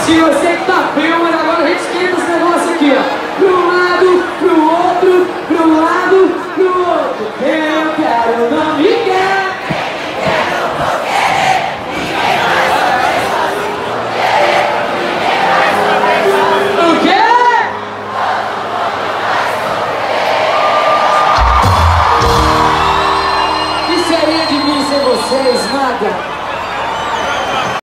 curtir, eu sei que tá frio, mas agora a gente esquenta esse negócio aqui, ó.